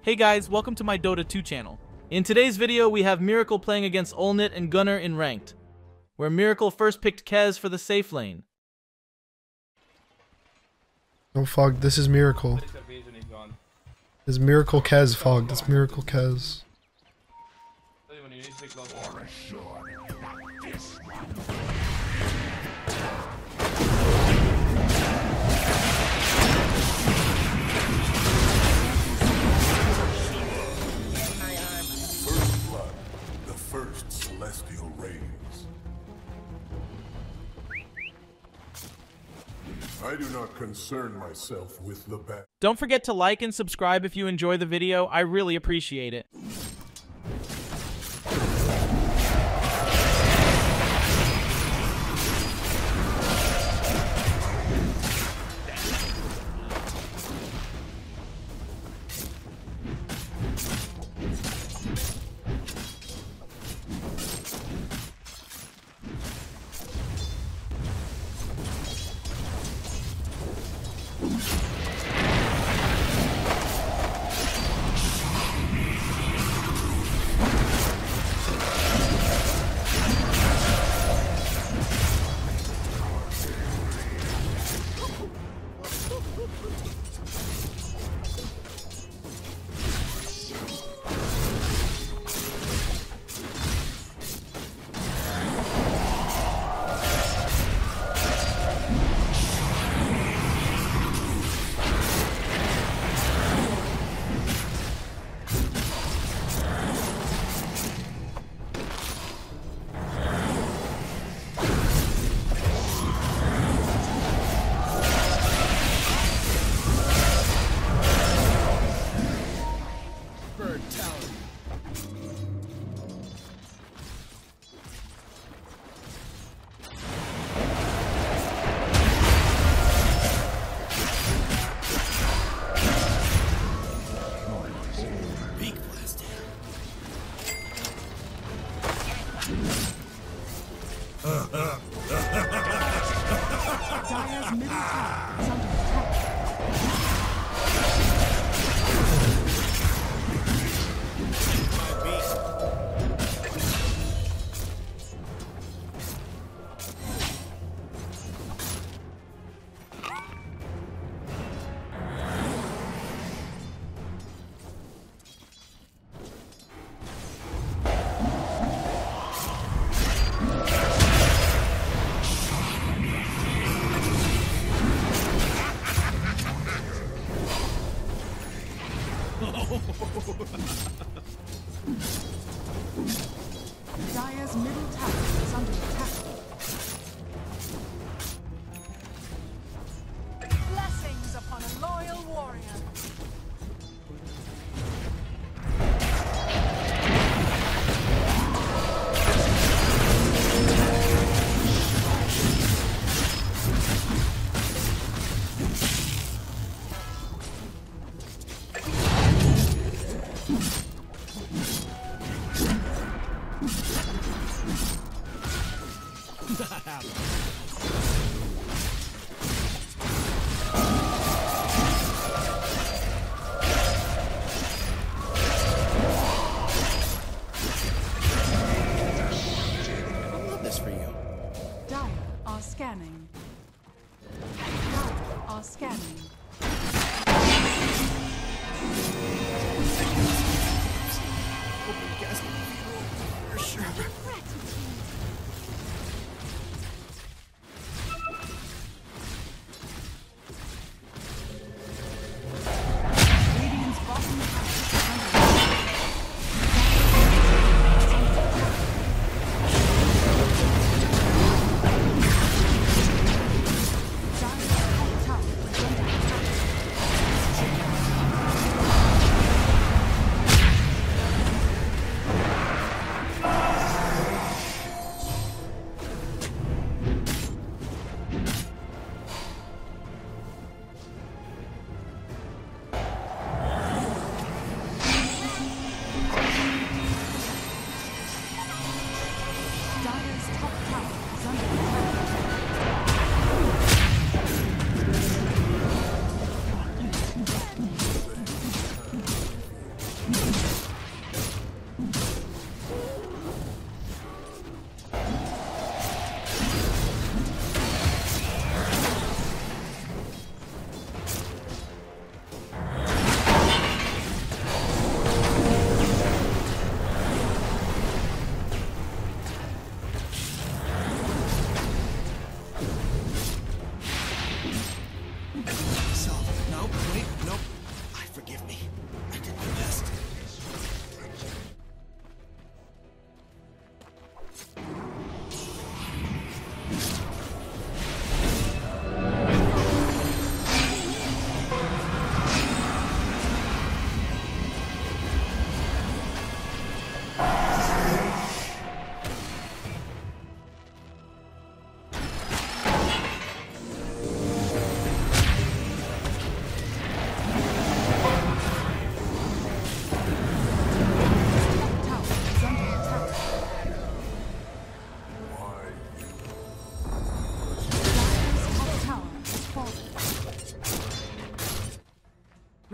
Hey guys, welcome to my Dota 2 channel. In today's video, we have Miracle playing against Ulnit and Gunnar in Ranked, where Miracle first picked KEZ for the safe lane. Oh fuck, this is Miracle. This is Miracle KEZ, Fog. That's Miracle KEZ. First blood, the first celestial rays. I do not concern myself with the bad. Don't forget to like and subscribe if you enjoy the video. I really appreciate it. Dire's middle tower is under attack. Dire's middle tower is under attack. Blessings upon a loyal warrior. Dire are scanning. Dire are scanning.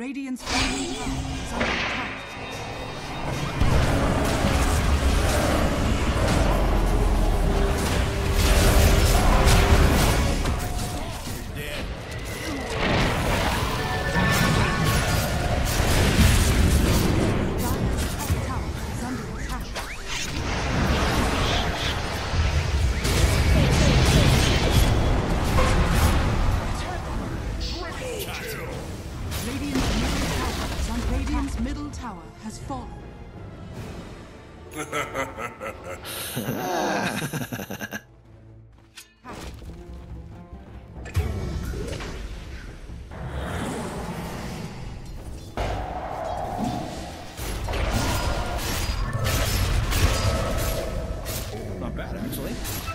Radiant's bottom tower is under attack. Radiant's middle tower has fallen. Not bad, actually.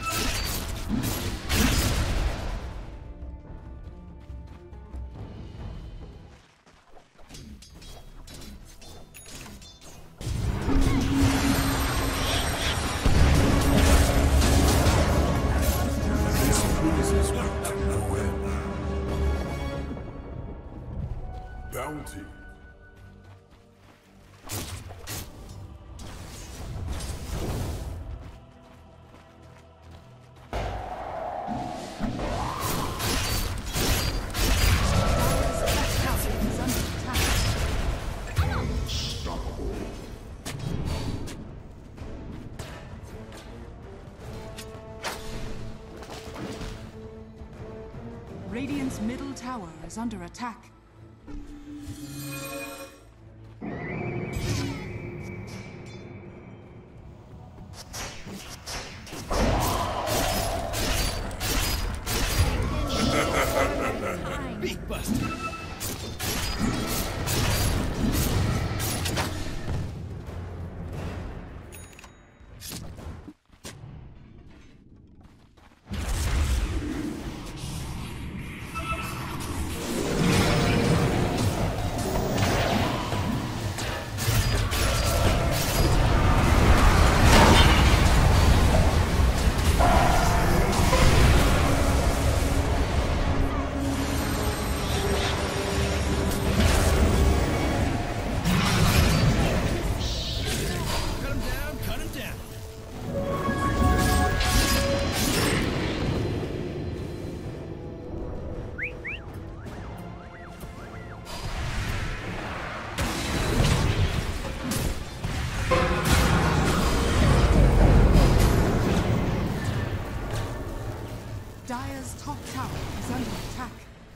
Bounty. Radiant's middle tower is under attack. Beak busted. Dire's top tower is under attack.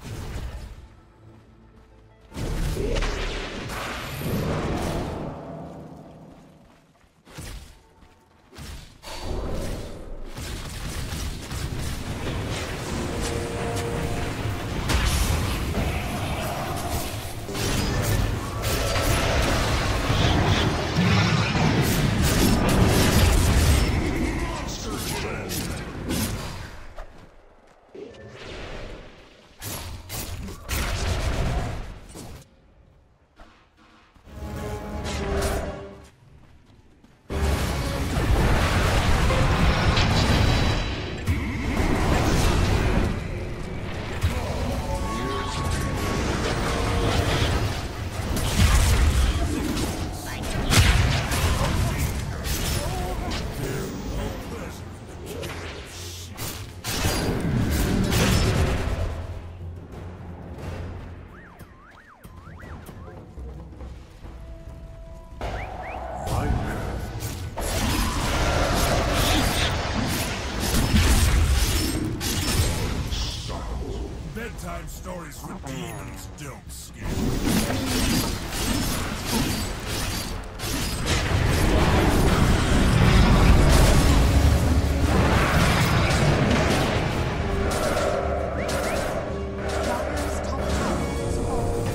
Bedtime stories for demons don't scare. Dire's top tower is fallen.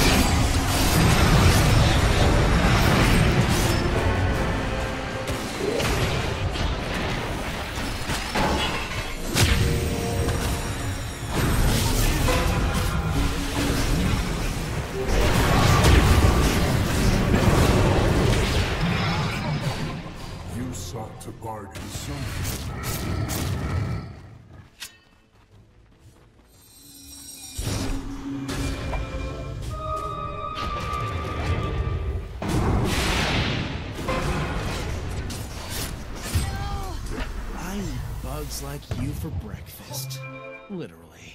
Dire's bugs like you for breakfast. Literally.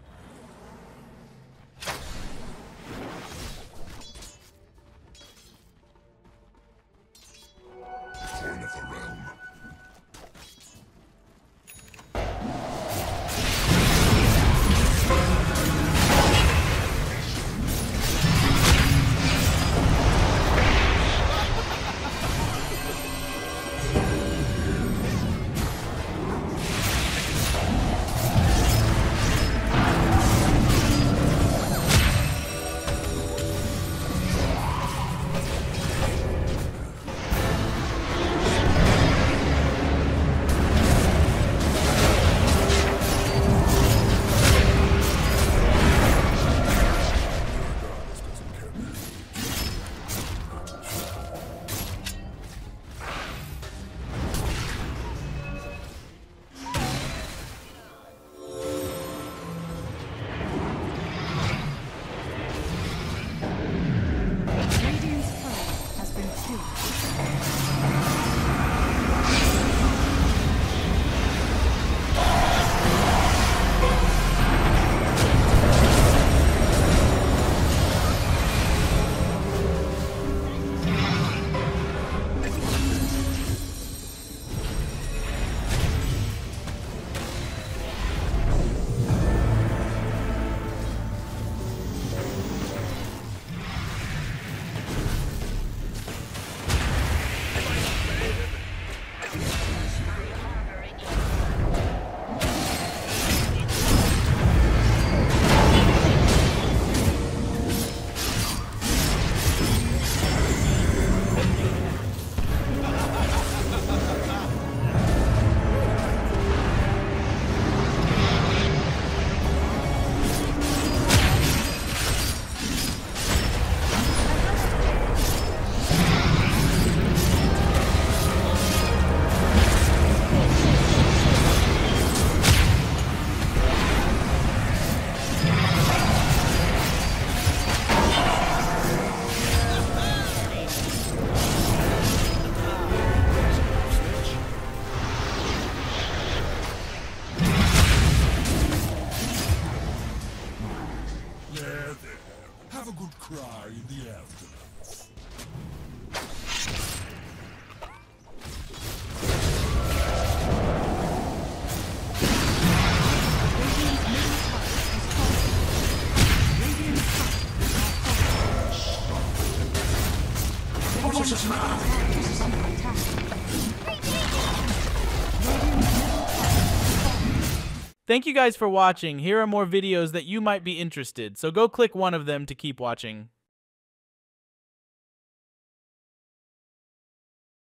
Horn of the realm. Radiant's turret has been killed. There. Have a good cry in the afterlife. Thank you guys for watching. Here are more videos that you might be interested, so go click one of them to keep watching.